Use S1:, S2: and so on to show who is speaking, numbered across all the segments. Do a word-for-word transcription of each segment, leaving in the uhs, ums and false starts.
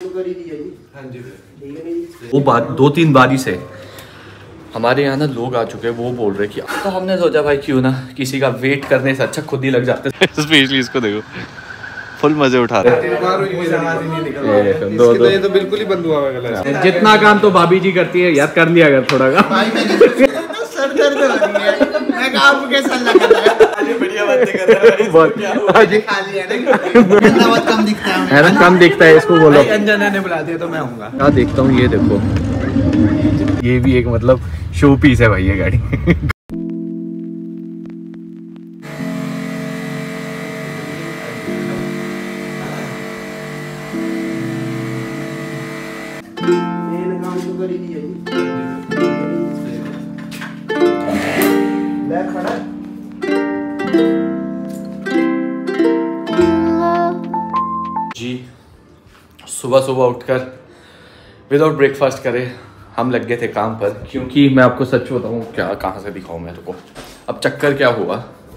S1: वो बात दो तीन बारी से हमारे यहाँ ना लोग आ चुके हैं, वो बोल रहे कि तो हमने सोचा भाई क्यों ना किसी का वेट करने से अच्छा खुद ही लग जाते। स्पेशली इसको देखो फुल मजे उठा रहे हैं। दो, दो।
S2: ये तो बिल्कुल ही बंद हुआ है।
S1: जितना काम तो भाभी जी करती है यार कर लिया अगर थोड़ा काम।
S3: सर दर्द हो रही है। मैं आपको कैसा लग रहा है?
S2: बढ़िया बातें कर रहा है।
S3: खाली है ना, बहुत कम दिखता है।
S1: है ना कम दिखता है इसको बोलो।
S2: अंजना ने बुला दिया तो मैं आऊंगा।
S1: क्या देखता हूँ ये देखो, ये भी एक मतलब शो पीस है भाई ये गाड़ी। जी सुबह सुबह उठकर विदाउट ब्रेकफास्ट करे हम लग गए थे काम पर, क्योंकि मैं आपको सच बताऊँ क्या कहाँ से दिखाऊँ मेरे को। अब चक्कर क्या हुआ,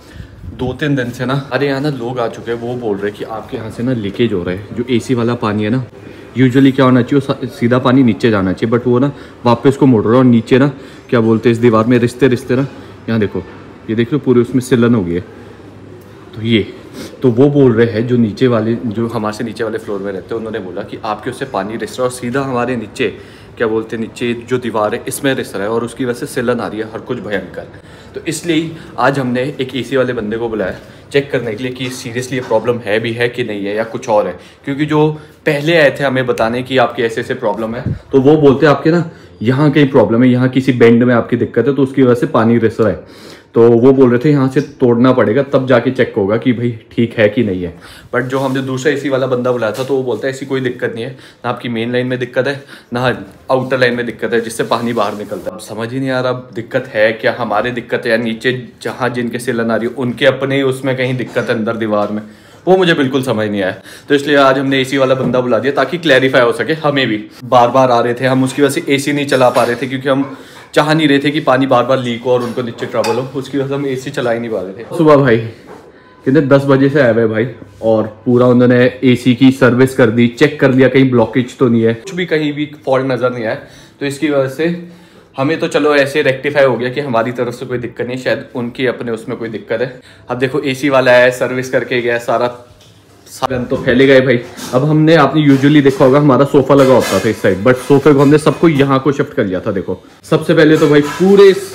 S1: दो तीन दिन से ना अरे यहाँ ना लोग आ चुके हैं, वो बोल रहे कि आपके यहाँ से ना लीकेज हो रहा है। जो एसी वाला पानी है ना, यूजुअली क्या होना चाहिए, सीधा पानी नीचे जाना चाहिए, बट वो ना वापस को मोड़ रहा है और नीचे ना क्या बोलते हैं इस दीवार में रिश्ते रिश्ते ना, यहाँ देखो ये देख लो पूरे उसमें सिलन हो गई है। तो ये तो वो बोल रहे हैं जो नीचे वाले जो हमारे से नीचे वाले फ्लोर में रहते हैं, उन्होंने बोला कि आपके उससे पानी रिस रहा है और सीधा हमारे नीचे क्या बोलते हैं नीचे जो दीवार है इसमें रिस रहा है और उसकी वजह से सिलन आ रही है हर कुछ भयंकर। तो इसलिए आज हमने एक एसी वाले बंदे को बुलाया चेक करने के लिए कि सीरियसली ये प्रॉब्लम है भी है कि नहीं है या कुछ और है, क्योंकि जो पहले आए थे हमें बताने कि आपके ऐसे ऐसे प्रॉब्लम है तो वो बोलते हैं आपके ना यहाँ कहीं प्रॉब्लम है, यहाँ किसी बेंड में आपकी दिक्कत है तो उसकी वजह से पानी रिस रहा है। तो वो बोल रहे थे यहाँ से तोड़ना पड़ेगा तब जाके चेक होगा कि भाई ठीक है कि नहीं है। बट जो हमने दूसरा एसी वाला बंदा बुलाया था तो वो बोलता है ऐसी कोई दिक्कत नहीं है, ना आपकी मेन लाइन में दिक्कत है ना आउटर लाइन में दिक्कत है जिससे पानी बाहर निकलता है। अब समझ ही नहीं आ रहा अब दिक्कत है क्या हमारे दिक्कत है या नीचे जहाँ जिनके सिलन आ रही है उनके अपने ही उसमें कहीं दिक्कत है अंदर दीवार में, वो मुझे बिल्कुल समझ नहीं आया। तो इसलिए आज हमने एसी वाला बंदा बुला दिया ताकि क्लैरिफाई हो सके। हमें भी बार बार आ रहे थे हम, उसकी वजह से एसी नहीं चला पा रहे थे क्योंकि हम चाह नहीं रहे थे कि पानी बार बार लीक हो और उनको नीचे ट्रबल हो, उसकी वजह से हम एसी चला ही नहीं पा रहे थे। सुबह भाई कितने दस बजे से आए हुए भाई और पूरा उन्होंने एसी की सर्विस कर दी, चेक कर लिया कहीं ब्लॉकेज तो नहीं है, कुछ भी कहीं भी फॉल्ट नजर नहीं आया। तो इसकी वजह से हमें तो चलो ऐसे रेक्टिफाई हो गया कि हमारी तरफ से कोई दिक्कत नहीं, शायद उनकी अपने उसमें कोई दिक्कत है। अब देखो एसी वाला है सर्विस करके गया, सारा सागन तो फैले गए भाई। अब हमने आपने यूजुअली देखा होगा हमारा सोफा लगा होता था इस साइड, बट सोफे को हमने सबको यहाँ को शिफ्ट कर लिया था। देखो सबसे पहले तो भाई पूरे इस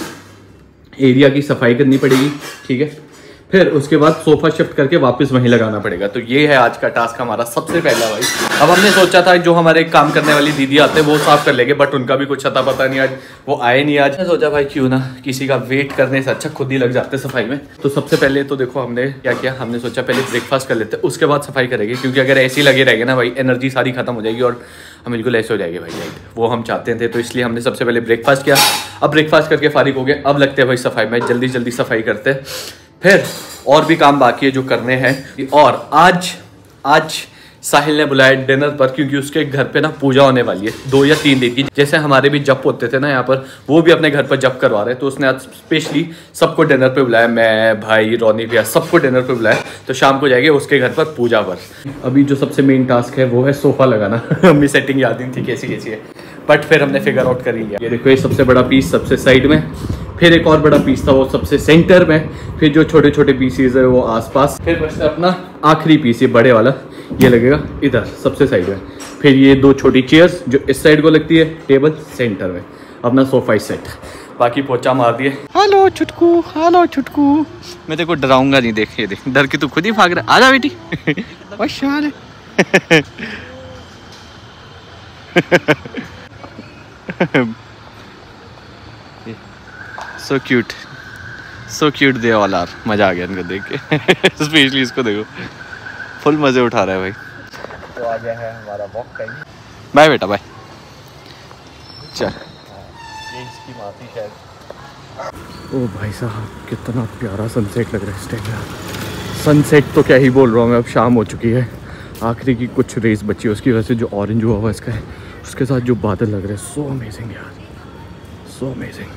S1: एरिया की सफाई करनी पड़ेगी, ठीक है, फिर उसके बाद सोफा शिफ्ट करके वापस वहीं लगाना पड़ेगा। तो ये है आज का टास्क हमारा सबसे पहला भाई। अब हमने सोचा था जो हमारे काम करने वाली दीदी आते हैं वो साफ कर लेंगे, बट उनका भी कुछ अता पता नहीं, आज वो आए नहीं। आज सोचा भाई क्यों ना किसी का वेट करने से अच्छा खुद ही लग जाते सफाई में। तो सबसे पहले तो देखो हमने क्या किया, हमने सोचा पहले ब्रेकफास्ट कर लेते उसके बाद सफाई करेंगे, क्योंकि अगर ऐसे ही लगे रहेंगे ना भाई एनर्जी सारी खत्म हो जाएगी और हम बिल्कुल ऐसे हो जाएंगे भाई, वो हम चाहते थे। तो इसलिए हमने सबसे पहले ब्रेकफास्ट किया। अब ब्रेकफास्ट करके फारिग हो गए, अब लगते हैं भाई सफाई में, जल्दी जल्दी सफाई करते हैं, फिर और भी काम बाकी है जो करने हैं। और आज आज साहिल ने बुलाया डिनर पर, क्योंकि उसके घर पे ना पूजा होने वाली है दो या तीन दिन की। जैसे हमारे भी जप होते थे ना यहाँ पर, वो भी अपने घर पर जप करवा रहे हैं। तो उसने आज स्पेशली सबको डिनर पे बुलाया, मैं भाई रोनी भैया सबको डिनर पे बुलाया। तो शाम को जाएंगे उसके घर पर पूजा पर। अभी जो सबसे मेन टास्क है वो है सोफा लगाना। हमें सेटिंग याद नहीं थी कैसी कैसी है, बट फिर हमने फिगर आउट कर ही लिया। ये देखो ये सबसे बड़ा पीस सबसे साइड में, फिर एक और बड़ा पीस था वो सबसे सेंटर में, फिर जो छोटे छोटे पीसेस है वो आसपास, फिर बस अपना आखिरी पीस ये बड़े वाला ये लगेगा इधर सबसे साइड में, फिर ये दो छोटी चेयर्स जो इस साइड को लगती है, टेबल सेंटर में, अपना सोफा इस सेट। बाकी पोचा मार दिए। हेलो छुटकू, हेलो छुटकू, मैं तेरे को डराऊंगा नहीं, देख ये देख डर के तू खुद ही भाग रहा है। आजा बेटी। So cute, so cute they all are. मजा आ गया इनको देख के। स्पेशली इसको देखो फुल मजे उठा रहा है भाई। तो आ गया है हमारा वॉक टाइम। बाय बेटा बाय। चल ये इसकी माँ थी शायद। ओ भाई साहब कितना प्यारा सनसेट लग रहा है इस टाइम। सनसेट तो क्या ही बोल रहा हूँ मैं, अब शाम हो चुकी है, आखिरी की कुछ रेस बची है, उसकी वजह से जो ऑरेंज हुआ हुआ इसका है, उसके साथ जो बादल लग रहे हैं, सो अमेजिंग यार, सो अमेजिंग।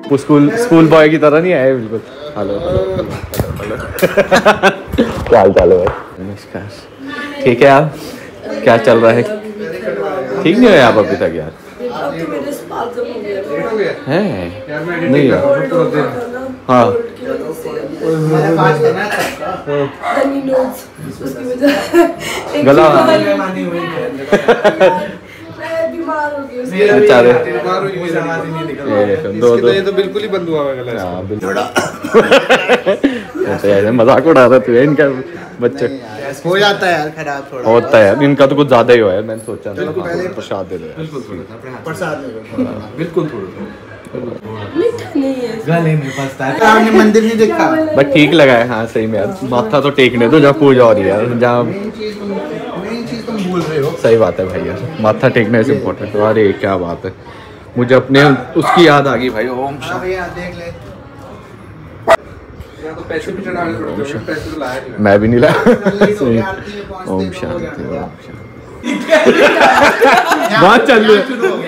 S1: वो स्कूल स्कूल बॉय की तरह नहीं आए बिल्कुल। हेलो क्या हाल चाल है भाई? नमस्कार। ठीक है आप? क्या चल रहा है? ठीक नहीं हुए आप अभी तक यार? है नहीं यार। हाँ गला बेचारे
S2: दो दो ये तो बिल्कुल ही बंद हुआ गला।
S1: मजाक उड़ा रहा तू इनका बच्चे
S3: हो जाता है यार खराब थोड़ा
S1: होता है यार। इनका तो कुछ ज्यादा ही हुआ है। मैंने सोचा प्रसाद दे दो
S2: बिल्कुल थोड़ा
S3: प्रसाद
S2: बिल्कुल थोड़ा
S3: गले में फंसता है। आपने मंदिर नहीं देखा
S1: बट ठीक लगा है। हाँ सही में यार माथा तो टेकने दो जहाँ पूजा हो रही है यार। जहाँ
S3: मेन चीज तुम भूल रहे हो।
S1: सही बात है भाई यार माथा टेकने से इम्पोर्टेंट। अरे क्या बात है मुझे अपने उसकी याद आ गई भाई। ओम
S3: भैया देख ले
S2: तो पैसे भी चढ़ा पैसे तो लाया नहीं।
S1: मैं भी नहीं लाया। ओम शांति ओम शांति। बात चल रही है।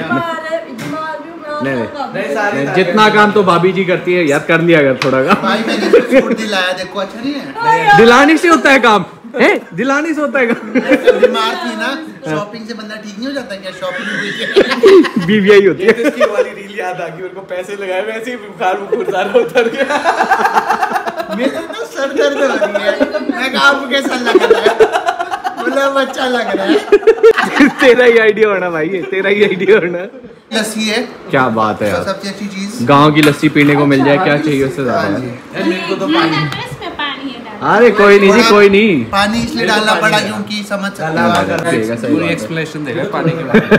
S1: नहीं नहीं जितना काम तो भाभी जी करती है यार कर लिया अगर थोड़ा काम।
S3: भाई मैंने सूट दिलाया देखो अच्छा नहीं है।
S1: दिलाने से होता है काम है। दिलाने से होता है काम।
S3: बीमार थी ना शॉपिंग से बंदा ठीक नहीं हो जाता क्या? शॉपिंग
S1: बीवी यही होती है।
S2: इसकी वाली रील याद आ गई मेरे को। पैसे लगाए वैसे ही बुखार बुखार सारा उतर गया।
S3: मेरे तो सर दर्द हो रही है। मैं कहा आपको कैसा लग रहा है? बोला अच्छा लग रहा है।
S1: तेरा ही आइडिया होना भाई ये तेरा ही आइडिया होना।
S3: लस्सी है
S1: क्या बात है यार।
S3: सबसे अच्छी चीज
S1: गांव की लस्सी पीने को मिल जाए क्या चाहिए उससे ज्यादा यार।
S2: मेरे को तो पानी
S1: अरे कोई नहीं जी कोई नहीं।
S3: पानी इसलिए डालना पड़ा क्योंकि समझ सकते हो
S1: पूरी
S2: एक्सप्लेनेशन देगा पानी के बारे में।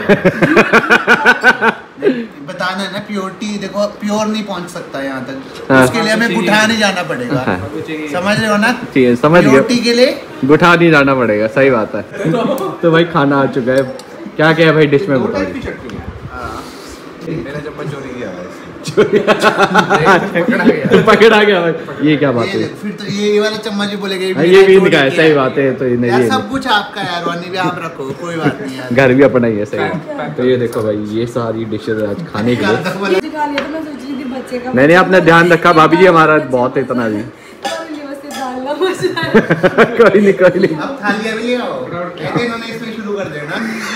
S3: बताना है ना प्योरिटी। देखो प्योर नहीं पहुंच सकता यहाँ तक।
S1: हाँ।
S3: उसके लिए हमें गुठा नहीं जाना पड़ेगा।
S1: हाँ।
S3: समझ रहे हो ना?
S1: ठीक है समझ गया।
S3: प्योरिटी के लिए
S1: गुठा नहीं जाना पड़ेगा। सही बात है। तो भाई खाना आ चुका है। क्या क्या है भाई डिश में बताओ।
S2: मेरा चम्मच चोरी किया
S1: पकड़ा गया भाई। ये क्या बात है?
S3: फिर तो ये वाला चम्मच भी बोलेगा
S1: ये भी इनका है। सही बात है। तो
S3: यार
S1: नहीं
S3: सब कुछ आपका यार वानी भी आप रखो कोई बात नहीं यार।
S1: घर भी अपना ही है। सही। तो ये देखो भाई ये सारी डिशेज आज खाने के लिए मैंने अपना ध्यान रखा। भाभी जी हमारा बहुत है इतना जी। कोई नहीं कोई नहीं।
S3: अब थालियां भी ले आओ। कहते इन्होंने इसमें शुरू कर देना।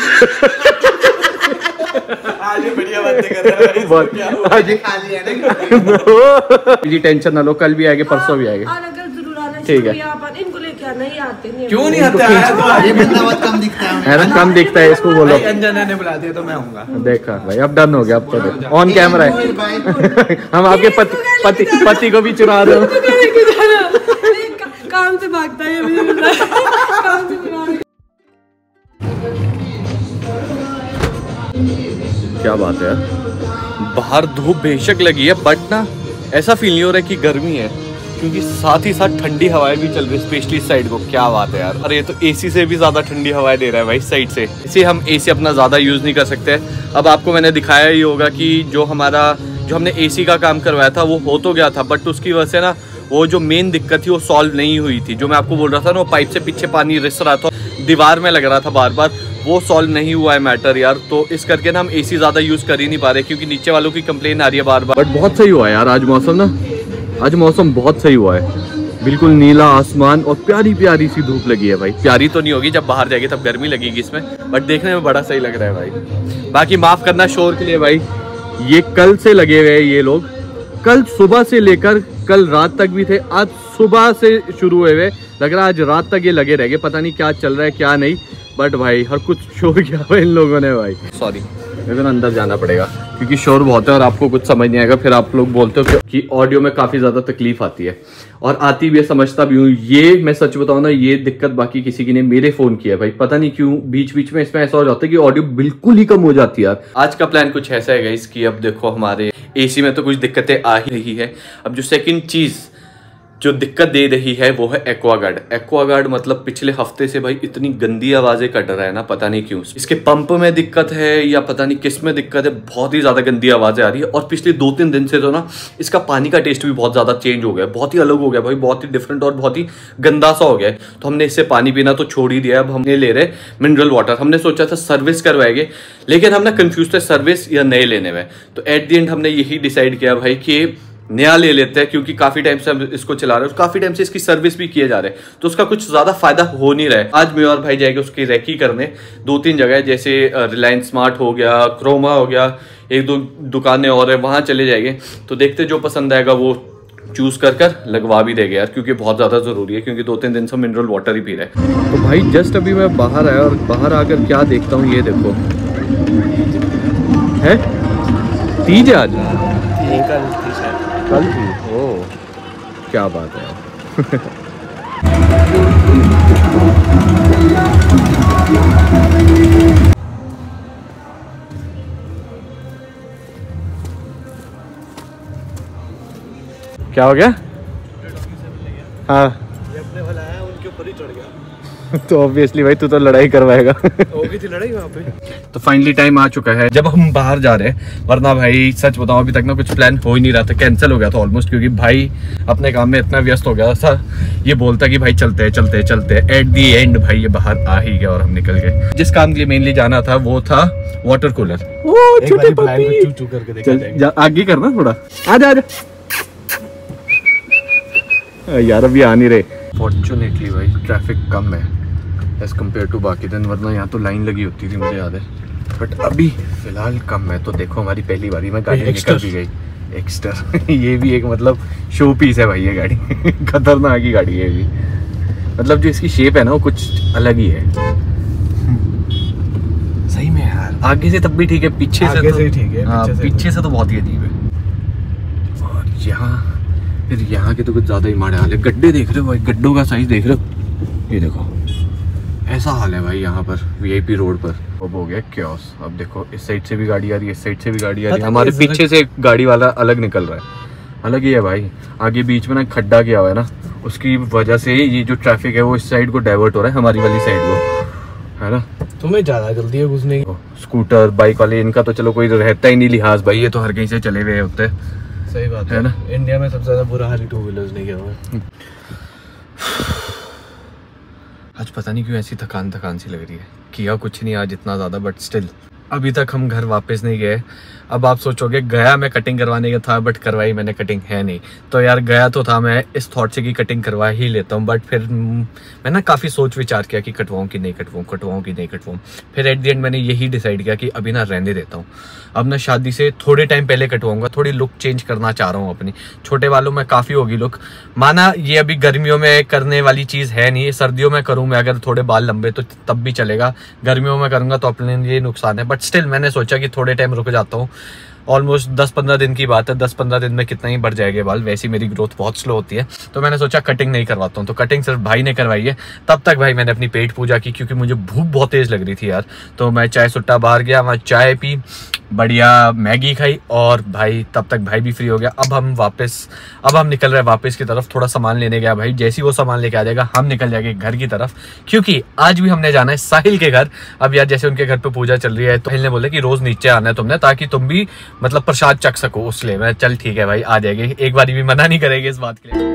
S2: आज ये बढ़िया बातें कर रहा है।
S1: बहुत आज
S3: खाली है ना
S1: जी टेंशन ना लो कल भी आएंगे परसों भी आएंगे। ठीक है
S4: इनको लेके आना ही आते नहीं।
S2: क्यों नहीं आते?
S3: ये बंदा बहुत कम दिखता है।
S1: है ना कम दिखता है इसको बोलो।
S2: अंजना ने बुला दिया तो मैं आऊंगा।
S1: देखा भाई अब डन हो गया। अब तो ऑन कैमरा है। हम आपके पति पति पति को भी चुरा दो।
S4: काम से भागता है अभी काम से
S1: क्या बात है यार। बाहर धूप बेशक लगी है बट ना ऐसा फील नहीं हो रहा है कि गर्मी है क्योंकि साथ ही साथ ठंडी हवाएं भी चल रही है स्पेशली इस साइड को। क्या बात है यार। अरे ये तो एसी से भी ज्यादा ठंडी हवाएं दे रहा है भाई इस साइड से। इसे हम एसी अपना ज्यादा यूज नहीं कर सकते। अब आपको मैंने दिखाया ही होगा कि जो हमारा जो हमने एसी का काम करवाया था वो हो तो गया था बट उसकी वजह से ना वो जो मेन दिक्कत थी वो सॉल्व नहीं हुई थी। जो मैं आपको बोल रहा था ना वो पाइप से पीछे पानी रिस रहा था दीवार में लग रहा था बार बार वो सॉल्व नहीं हुआ है मैटर यार। तो इस करके ना हम एसी ज़्यादा यूज़ कर ही नहीं पा रहे क्योंकि नीचे वालों की कंप्लेन आ रही है बार बार। बट बहुत सही हुआ है यार आज मौसम ना। आज मौसम बहुत सही हुआ है। बिल्कुल नीला आसमान और प्यारी प्यारी सी धूप लगी है भाई। प्यारी तो नहीं होगी जब बाहर जाएगी तब गर्मी लगेगी इसमें बट देखने में बड़ा सही लग रहा है भाई। बाकी माफ़ करना शोर के लिए भाई। ये कल से लगे हुए हैं ये लोग। कल सुबह से लेकर कल रात तक भी थे। आज सुबह से शुरू हुए हुए लग रहा है आज रात तक ये लगे रह गए। पता नहीं क्या चल रहा है क्या नहीं बट भाई हर कुछ शोर किया हुआ इन लोगों ने भाई। सॉरी मेरे को अंदर जाना पड़ेगा क्योंकि शोर बहुत है और आपको कुछ समझ नहीं आएगा। फिर आप लोग बोलते हो कि ऑडियो में काफ़ी ज़्यादा तकलीफ आती है और आती भी है समझता भी हूँ। ये मैं सच बताऊँ ना ये दिक्कत बाकी किसी की नहीं मेरे फ़ोन की है भाई। पता नहीं क्यों बीच बीच में इसमें ऐसा हो जाता है कि ऑडियो बिल्कुल ही कम हो जाती है यार। आज का प्लान कुछ ऐसा है इसकी। अब देखो हमारे एसी में तो कुछ दिक्कतें आ ही रही है। अब जो सेकंड चीज़ जो दिक्कत दे रही है वो है एक्वागार्ड। एक्वागार्ड मतलब पिछले हफ्ते से भाई इतनी गंदी आवाजें कट रहा है ना, पता नहीं क्यों। इसके पंप में दिक्कत है या पता नहीं किस में दिक्कत है, बहुत ही ज्यादा गंदी आवाजें आ रही है। और पिछले दो तीन दिन से तो ना इसका पानी का टेस्ट भी बहुत ज्यादा चेंज हो गया, बहुत ही अलग हो गया भाई, बहुत ही डिफरेंट और बहुत ही गंदा सा हो गया है। तो हमने इससे पानी पीना तो छोड़ ही दिया, अब हमने ले रहे मिनरल वाटर। हमने सोचा था सर्विस करवाएंगे, लेकिन हम ना कंफ्यूज थे सर्विस या नए लेने में। तो एट द एंड हमने यही डिसाइड किया भाई कि नया ले लेते हैं, क्योंकि काफी टाइम से हम इसको चला रहे हैं, काफी टाइम से इसकी सर्विस भी किए जा रहे हैं, तो उसका कुछ ज्यादा फायदा हो नहीं रहा है। आज मैं और भाई जाएंगे उसकी रेकी करने दो तीन जगह, जैसे रिलायंस स्मार्ट हो गया, क्रोमा हो गया, एक दो दुकानें और है, वहां चले जाएंगे। तो देखते जो पसंद आएगा वो चूज कर कर लगवा भी देंगे यार, क्योंकि बहुत ज्यादा जरूरी है, क्योंकि दो तीन दिन से मिनरल वाटर ही पी रहे हैं। तो भाई जस्ट अभी मैं बाहर आया और बाहर आकर क्या देखता हूँ, ये देखो है तीज आज, कल थी। ओह क्या बात है क्या हो गया? हाँ
S2: अपने वाला है, उनके ऊपर ही चढ़ गया।
S1: तो ऑब्वियसली भाई तू तो लड़ाई करवाएगा।
S2: हो गई थी लड़ाई वहाँ पे।
S1: तो फाइनली टाइम आ चुका है जब हम बाहर जा रहे हैं, वरना भाई सच बताऊं अभी तक ना कुछ प्लान हो ही नहीं रहा था, कैंसिल हो गया था ऑलमोस्ट, क्योंकि भाई अपने काम में इतना व्यस्त हो गया था। ये बोलता कि भाई चलते हैं चलते हैं चलते हैं, एट दी एंड भाई ये बाहर आ ही गया और हम निकल गए। जिस काम के लिए मेनली जाना था वो था वाटर कूलर। छोटे
S2: चू चू करके देखा
S1: आगे करना थोड़ा, आजा आजा यार, अभी आ नहीं रहे। फॉर्चुनेटली भाई ट्रैफिक कम है एज कम्पेयर टू बाकी दिन, वरना यहाँ तो लाइन लगी होती थी, मुझे याद है। बट अभी फिलहाल कम है। तो देखो हमारी पहली बारी में गाड़ी निकल भी गई, एक्स्टर। ये भी एक मतलब शो पीस है भाई ये गाड़ी। खतरनाक ही गाड़ी है ये भी, मतलब जो इसकी शेप है ना वो कुछ अलग ही है
S2: सही में यार।
S1: आगे से तब भी ठीक है, पीछे
S2: आगे
S1: से तो
S2: से ठीक है,
S1: हाँ,
S2: पीछे से
S1: पीछे से तो बहुत ही अजीब है। और यहाँ फिर यहाँ के तो कुछ ज्यादा ही माड़े हाल है। गड्ढे देख रहे हो भाई, गड्ढों का साइज देख रहे हो, ये देखो ऐसा हाल है भाई यहाँ पर वीआईपी रोड पर। अब हो गया क्योस। अब देखो इस साइड से भी गाड़ी आ रही है, इस साइड से भी गाड़ी आ रही है, हमारे पीछे से गाड़ी वाला अलग निकल रहा है। अलग ही है भाई, आगे बीच में ना खड्डा किया हुआ है ना, उसकी वजह से ये जो ट्रैफिक है वो इस साइड को डाइवर्ट हो रहा है, हमारी वाली साइड को, है ना।
S2: तुम्हें ज्यादा जल्दी है घुसने की।
S1: स्कूटर बाइक वाले इनका तो चलो कोई रहता ही नहीं लिहाज भाई, ये तो हर कहीं से चले हुए होते।
S2: सही बात
S1: है ना।
S2: इंडिया में सबसे ज्यादा बुरा हाल टू व्हीलर्स नहीं किया हुआ है।
S1: आज पता नहीं क्यों ऐसी थकान थकान सी लग रही है, किया कुछ नहीं आज इतना ज्यादा, बट स्टिल अभी तक हम घर वापस नहीं गए। अब आप सोचोगे गया मैं कटिंग करवाने का था, बट करवाई मैंने कटिंग है नहीं। तो यार गया तो था मैं इस थॉट से कि कटिंग करवा ही लेता हूँ, बट फिर मैं ना काफ़ी सोच विचार किया कि कटवाऊँ कि नहीं कटवाऊँ, कटवाऊँ कि नहीं कटवाऊँ। फिर एट द एंड मैंने यही डिसाइड किया कि अभी ना रहने देता हूँ। अब ना शादी से थोड़े टाइम पहले कटवाऊंगा, थोड़ी लुक चेंज करना चाह रहा हूँ अपनी। छोटे वालों में काफ़ी होगी लुक, माना ये अभी गर्मियों में करने वाली चीज़ है नहीं, सर्दियों में करूँ मैं अगर थोड़े बाल लंबे तो तब भी चलेगा, गर्मियों में करूँगा तो अपने लिए नुकसान है। बट स्टिल मैंने सोचा कि थोड़े टाइम रुक जाता हूँ। ऑलमोस्ट दस पंद्रह दिन की बात है, दस पंद्रह दिन में कितना ही बढ़ जाएंगे बाल, वैसी मेरी ग्रोथ बहुत स्लो होती है। तो मैंने सोचा कटिंग नहीं करवाता हूँ, तो कटिंग सिर्फ भाई ने करवाई है। तब तक भाई मैंने अपनी पेट पूजा की, क्योंकि मुझे भूख बहुत तेज लग रही थी यार। तो मैं चाय सुट्टा बाहर गया, वहाँ चाय पी, बढ़िया मैगी खाई, और भाई तब तक भाई भी फ्री हो गया। अब हम वापस अब हम निकल रहे हैं वापस की तरफ, थोड़ा सामान लेने गया भाई। जैसे ही वो सामान लेके आ जाएगा हम निकल जाएंगे घर की तरफ, क्योंकि आज भी हमने जाना है साहिल के घर। अब यार जैसे उनके घर पे पूजा चल रही है, तो साहिल ने बोला कि रोज नीचे आना है तुमने, ताकि तुम भी मतलब प्रसाद चख सको, उसलिए मैं चल ठीक है भाई आ जाएंगे, एक बार भी मना नहीं करेंगे इस बात के लिए।